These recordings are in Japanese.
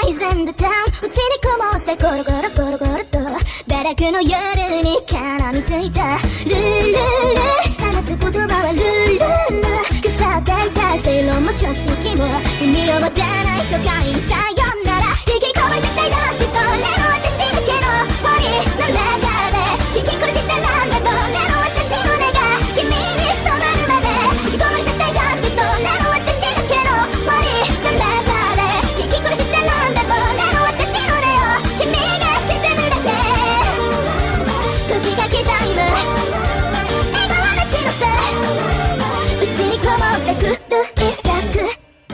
Days in the town うちにこもってゴロゴロゴロゴロと堕落の夜に絡みついたルールール放つ言葉はルールール腐っていた正論も常識も意味を持たない都会にさよなら引き込まれ絶対上司それの私だけの森の中で聞き苦しんだランダム俺の私の根が君に染まるまで引き込まれ絶対上司それの私だけの森の中で聞き苦しんだランダム俺の私の根を君が縮むだけ時が来た今笑顔の血のさうちにこもってくる一作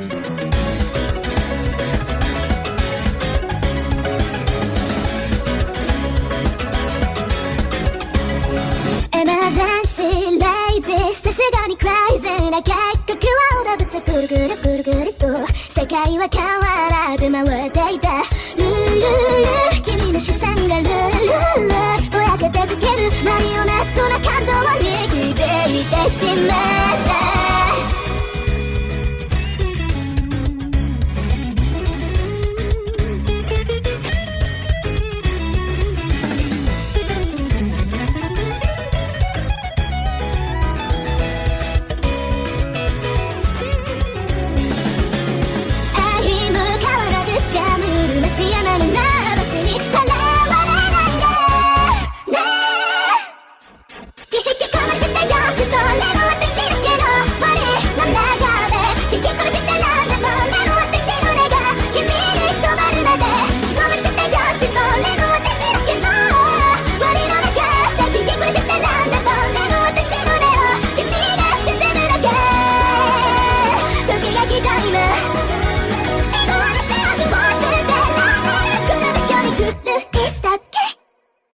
エマージェンシーレイジーさすがにクライズな計画は踊っちゃぐるぐるぐるぐると世界は変わらず回っていたルールール君の視線がルールールぼやけてつけるマリオネットな感情を握っていてしまった